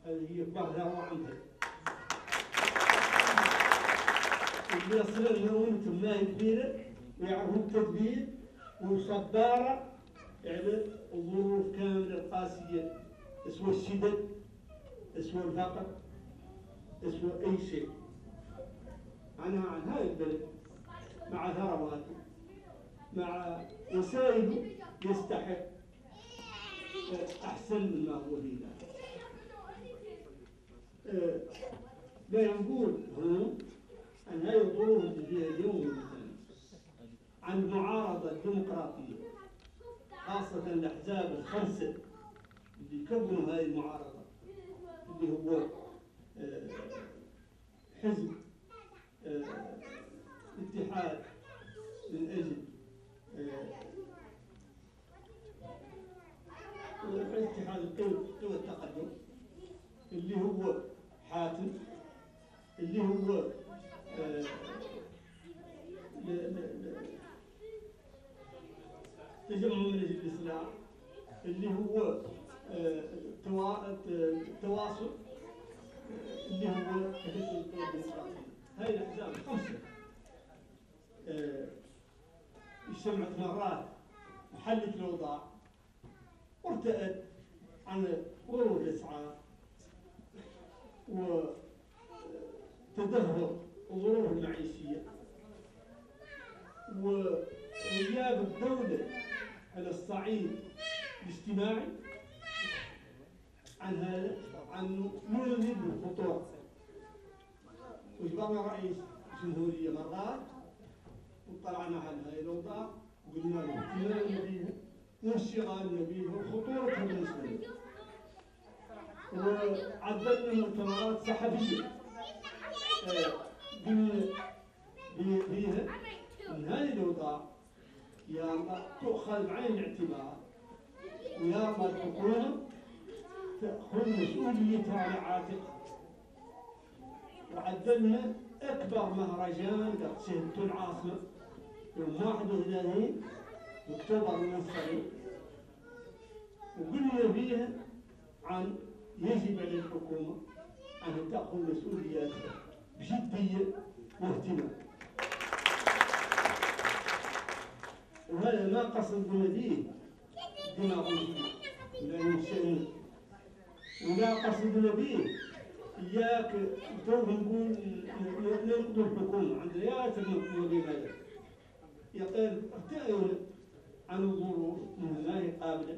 هذه هي كبار ثروة عندها. اللي يصير لهم أنتم ما هي كبيرة ويعرفوا التدبير وصبارة يعني الظروف كاملة القاسية، اسوى الشدد، اسوى الفقر، اسوى أي شيء. أنا عن هذا البلد مع ثرواته مع وسائله يستحق أحسن مما هو فيه الآن. لا يقول هون أن هذه الظروف اللي فيها اليوم مثلا عن المعارضة الديمقراطية، خاصة الأحزاب الخمسة اللي كونوا هذه المعارضة، اللي هو حزب اتحاد من أجل اتحاد قوى التقدم، اللي هو حاتم، اللي هو تجمع من أجل الإصلاح، اللي هو التواصل، اللي هو حزب القوى الديمقراطية. هاي الأحزاب الخمسة اجتمعت مرات وحلت الأوضاع وارتأت عن ورود الأسعار وتدهور الظروف المعيشية وغياب الدولة على الصعيد الاجتماعي عن هذا، عن نولد الخطوة. وجبرنا رئيس الجمهورية مرات وطلعنا على هذه الأوضاع وقلنا له اهتمامنا بها وانشغالنا بها وخطورتها بالنسبة لنا، وعدلنا مؤتمرات صحفية قلنا بها أن هذه الأوضاع يا الله تؤخذ بعين الاعتبار، ويا الله الحكومة تأخذ مسؤوليتها على عاتقها. وعدلنا أكبر مهرجان قد شهدته العاصمة يوم 31 أكتوبر المنصرم، وقلنا فيها عن يجب على الحكومة أن تأخذ مسؤولياتها بجدية واهتمام. وهذا ما قصدنا به دماغنا ولا ننشأنا، ولا قصدنا به إياك تو نقول ننقض الحكومة. عندنا يا تنقض بهذا يقول ارتأينا عن الظروف ما هي قابلة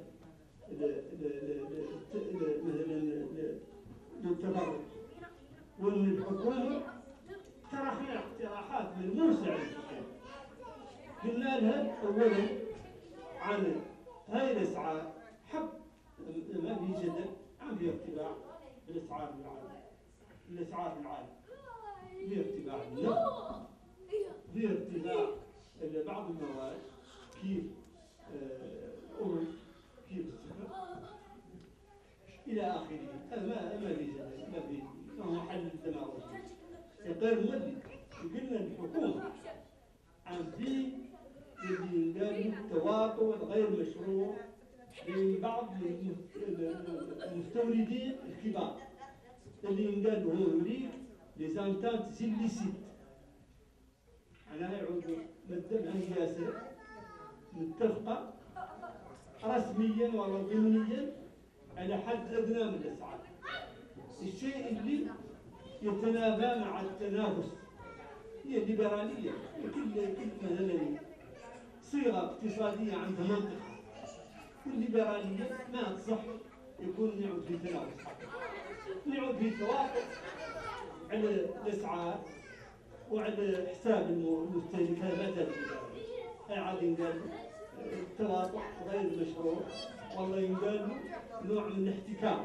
للتبرع، وأن الحكومة اقترحنا اقتراحات ملموسة على الحكومة. قلنا لها أولا عن هاي الأسعار حق ما في جدل، عن في ارتفاع بالأسعار بالعالم، الأسعار بالعالم في ارتفاع بالنفط، في ارتفاع بعض المواد كيف الأرز، كيف السكر إلى آخره. هذا ما في جدل، ما في محل الدماغ غير مولد. قلنا الحكومة عن في اللي قالوا التواطؤ الغير مشروع بين بعض المستوردين الكبار اللي قالوا هو يريد لزانتات سيليسيت، معناها يعودوا مدة سياسة متفقة رسميا ولا ضمنيا على حد أدنى من الأسعار، الشيء اللي يتنافى مع التنافس. هي الليبرالية كل مثلا صيغة اقتصادية عند منطقة، والليبرالية ما تصح يكون نعود في تنافس، نعود في توافق على الأسعار وعلى حساب المستهلكات. مثلا عاد ينقال التواطؤ غير مشروع، والله ينقال نوع من الاحتكار.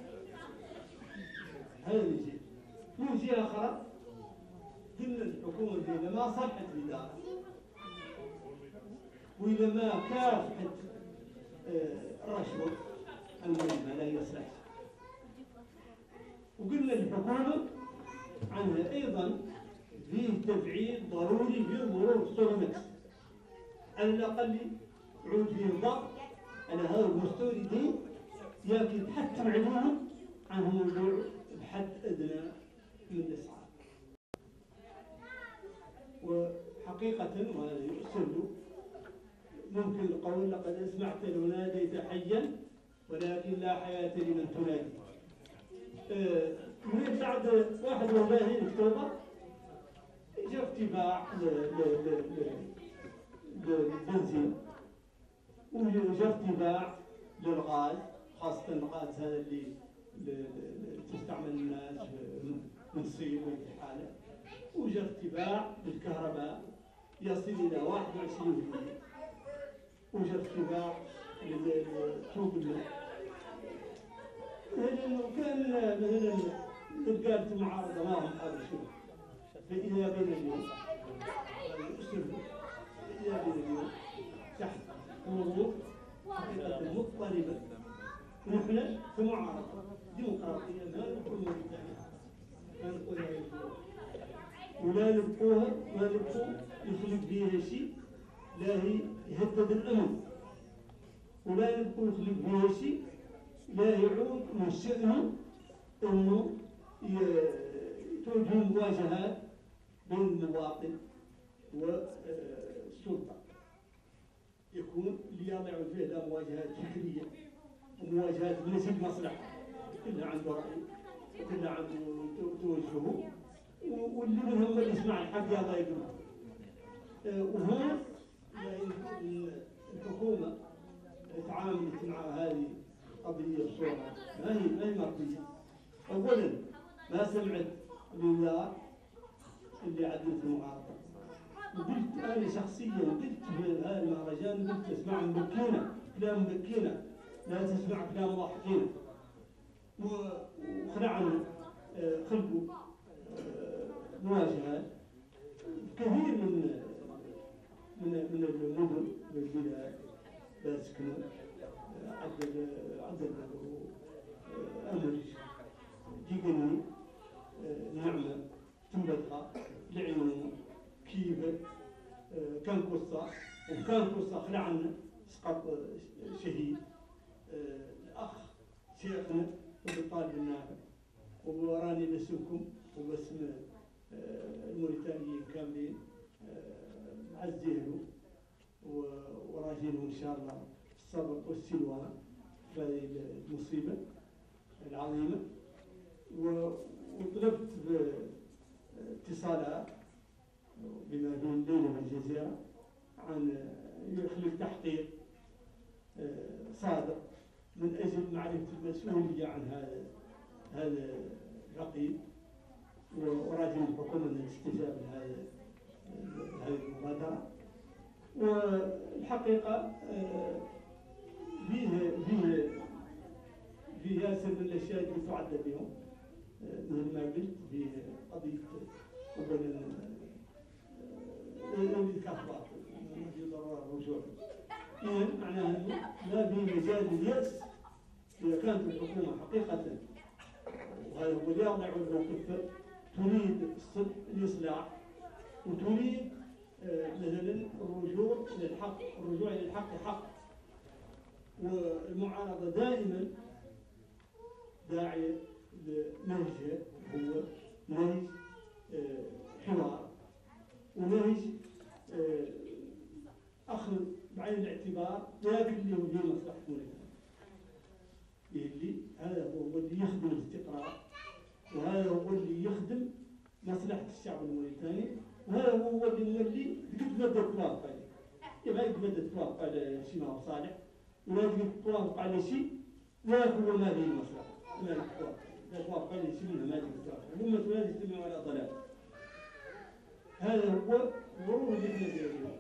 هذا من جهة. من جهة أخرى قلنا الحكومة إذا ما صلحت الإدارة وإذا ما كافحت الرشوة المهمة لا يصلح. وقلنا الحكومة عنها أيضا فيه تفعيل ضروري في ظروف سولمكس، على الأقل يعود فيه ضغط على هؤلاء المستوردين، ياكل حتى عليهم عنهم البيع ممكن القول لقد أسمعت لو ناديت حيا ولكن لا حياة لمن تنادي. من بعد 31 أكتوبر جاء ارتفاع للبنزين وجاء ارتفاع للغاز، خاصة الغاز هذا اللي تستعمل الناس من الصيف والحالة، وجاء ارتفاع للكهرباء يصل إلى 21%، وجاء ارتفاع لسوق الماء. وكان مثلا قالت المعارضة ما هم هذا شنو، فإذا بين اليوم إذا بين اليوم تحت ظروف حقيقة مضطربة، نحن كمعارضة ديمقراطية ما نقول موريتانيا، ما نقول ولا نبقوها، ما نبقوا يخلق فيها شيء لا هي يهدد الأمن، ولا نبقوا يخلق فيها شيء لا يعود من شأنه أنه توجه مواجهات بين المواطن والسلطة، يكون اللي يعود فيه لا مواجهات فكرية ومواجهات بنسيب مصلحة، كلها عنده رأي وكلها عنده توجهه، واللي منهم اللي يسمع الحق يلا يقول. وهون الحكومة تعاملت مع هذه قضية بصورة ما هي مرضية. أولا ما سمعت الإنذار اللي عدت المعارضة، وقلت أنا شخصيا قلت في هذا المهرجان، قلت اسمع مبكينا كلام مبكينا، لا تسمع كلام ضاحكينا، وخلعنا خلقوا مواجهات كثير من المدن والبلاد لا سكنوا عدد أمر جيجني نعمة تنبتها لعيون كيف كان قصة، وكان قصة خلعنا سقط شهيد الأخ شيخنا وبالطالب النافع، ووراني باسمكم وباسم الموريتانيين كاملين عزيهم وراجينهم إن شاء الله الصبر والسلوان في هذه المصيبة العظيمة. وطلبت اتصالات بما بين الليلة والجزيرة عن يخلق تحقيق صادق من أجل معرفة المسؤولية عن هذا الرقيب، وراجل الحكومة أن تستجاب لهذه المبادرة. والحقيقة فيه ياسر من الأشياء اللي تعدى اليوم، مثل ما قلت في قضية أولا الكهرباء ما في ضرورة الرجوع، إذا معناها أنه ما في مجال لليأس إذا كانت الحكومة حقيقة، وهذا هو اللي يضع الموقف، تريد الإصلاح وتريد مثلا الرجوع إلى الحق حق، والمعارضة دائما داعية لنهجها هو نهج حوار ونهج أخذ بعين الاعتبار لكن اللي هو في مصلحة موريتانيا، اللي هذا هو اللي يخدم الاستقرار، وهذا هو اللي يخدم مصلحة الشعب الموريتاني، وهذا هو اللي نولي تقدر توافق عليه. يبقى تقدر توافق على شيء ما هو صالح، ولا تقدر توافق على شيء لا هو ما فيه مصلحة، لا توافق على شيء منها ما تقدر توافق، الأمة لا تجتمع على ضلال. هذا هو الغرور اللي احنا فيه.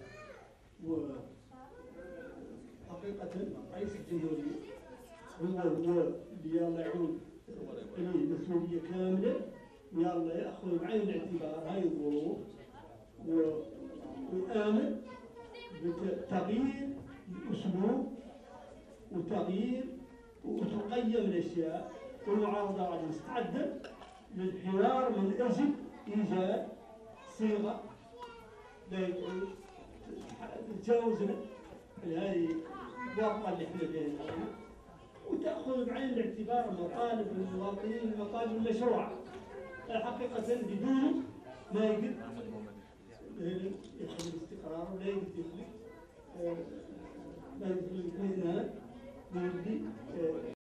وحقيقة رئيس الجمهورية هو اللي يلا يعود عليه مسؤولية كاملة، ويلا يأخذ بعين الاعتبار هاي الظروف ويآمن بتغيير الأسلوب وتغيير وتقيم الأشياء، والمعارضة راح مستعدة للحوار من أجل إيجاد صيغة لا تتجاوزنا هذه الورطة اللي احنا فيها الآن، وتأخذ بعين الاعتبار مطالب المواطنين، المطالب المشروعة حقيقة بدون ما يقدر يخلق استقرار ولا يقدر يخلق لا يدخل الكينات واللي